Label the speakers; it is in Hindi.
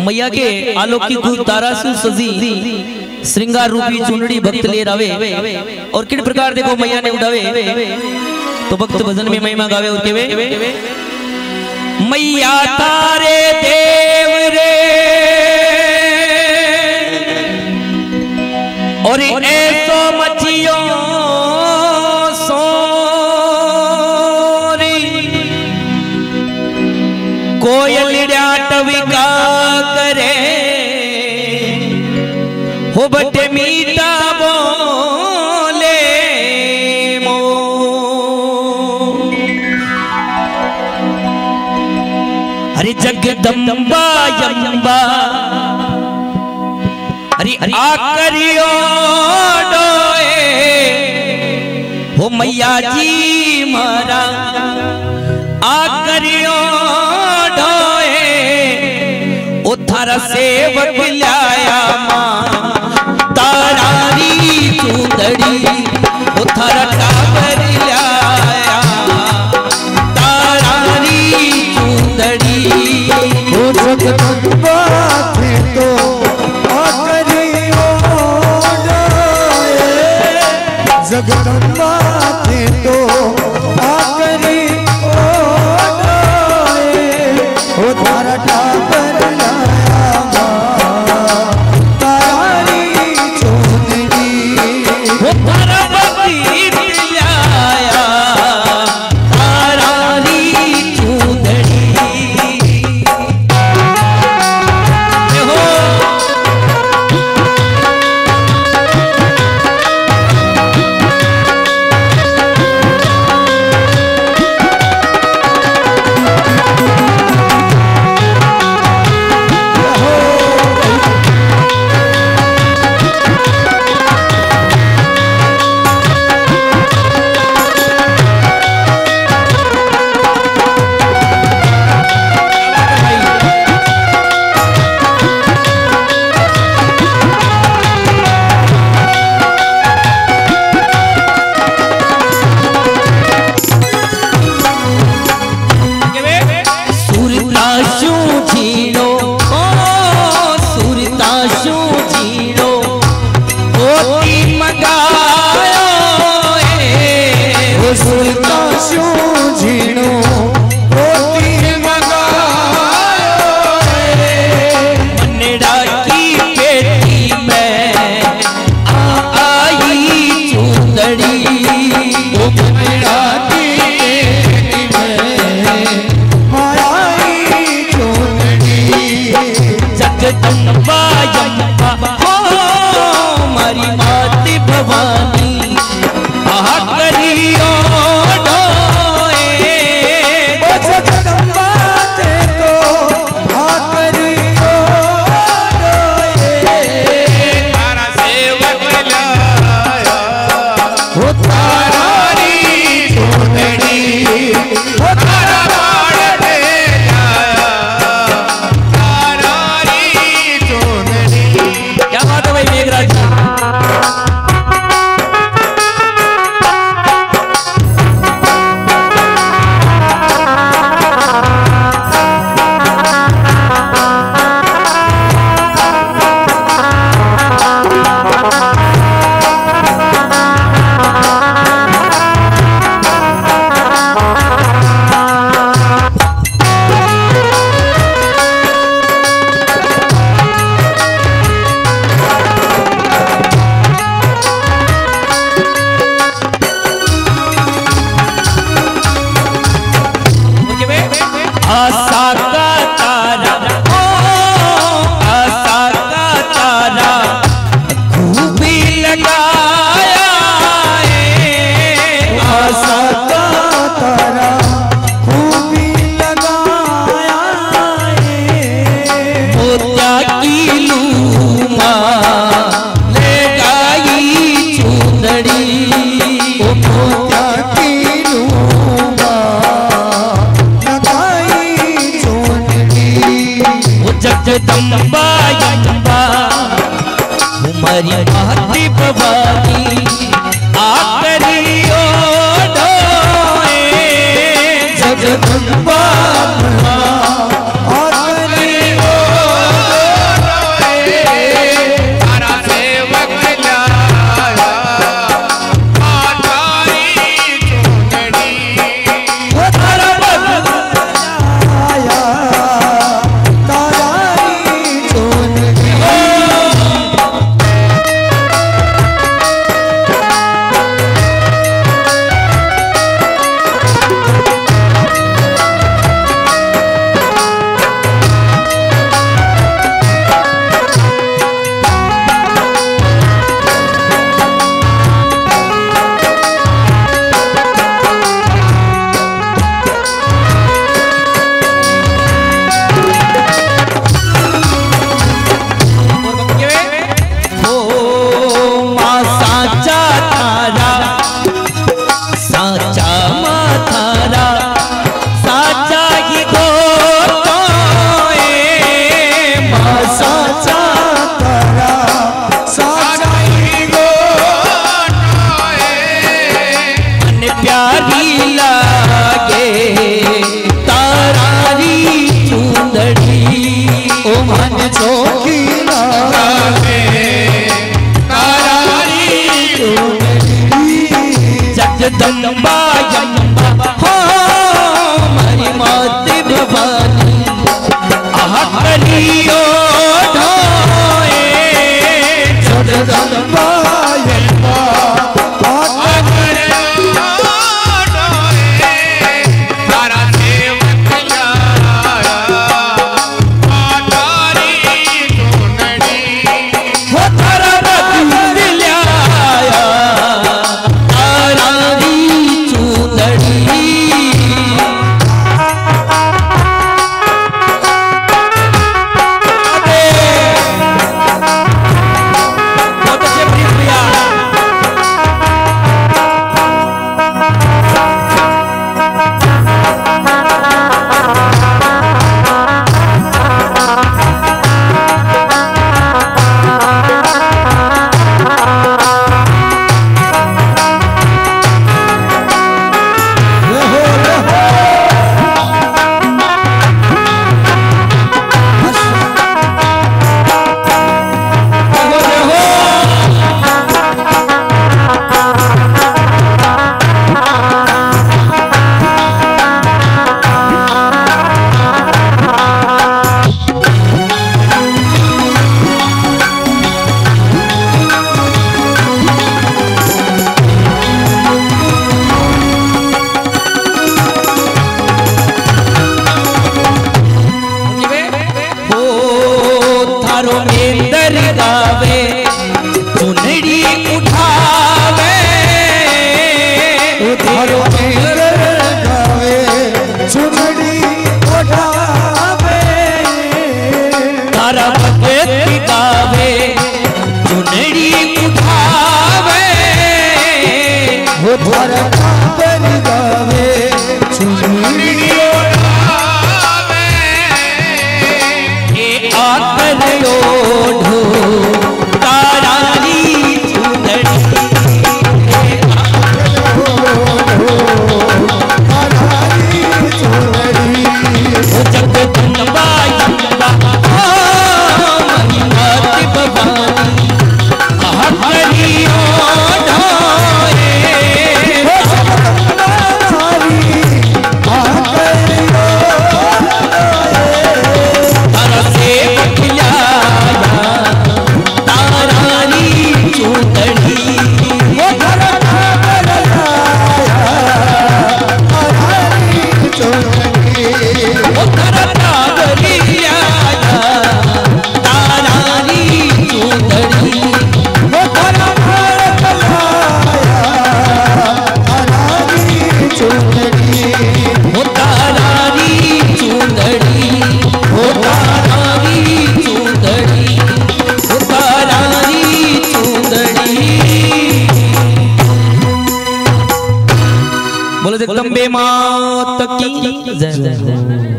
Speaker 1: मैया के आलोक की खूब तारा से सजी श्रृंगार रूपी चुनड़ी भक्त ले रावे और किस प्रकार देखो मैया ने उड़ावे तो भक्त भजन में महिमा गावे और केवे मैया तारे देव रे और ऐसो मचियो सोरी कोयल टविका करे हो बटे मीठा बोले मो अरे जगदम्बा यम्बा अरे आकरियो डोए हो मैया जी मारा आकरियो डोए उथारा सेवक लाया मां तारारी चुंदड़ी उथारा काबर लाया तारारी चुंदड़ी
Speaker 2: हो जगदम्बा थे तो जगदम्बा थे तो आकरी ओ तारा टापर लाया तारारी चुंदड़ी
Speaker 1: हो तारा बबीर लाया तारारी चुंदड़ी हो जगदम्बा यम्बा हो मारी माती भवानी आहा करियो डोए
Speaker 2: जगदम्बा थे तो आकरियो
Speaker 3: तारा सेवक लाया
Speaker 2: हो तारारी
Speaker 3: चुंदड़ी हो तारा बाड़ ले लाया तारारी चुंदड़ी।
Speaker 1: क्या बात है भाई मेघराज जी आशा का तारा ओ आशा का तारा खूबी लगाया
Speaker 2: आशा का तारा खूबी लगाया
Speaker 1: मोतिया की लूमा ले गाई चुंदड़ी
Speaker 2: मोतिया की लूमा लगाई चुंदड़ी
Speaker 1: जगदम्बा यम्बा हमारी महती भवानी आकरियो डोए
Speaker 2: जगदम्बा आकरियो
Speaker 1: जगदम्बा जगदम्बा हो हमारी माते भवानी कलियो ढोए
Speaker 2: जगदम्बा
Speaker 1: जगदम्बे मात की जय।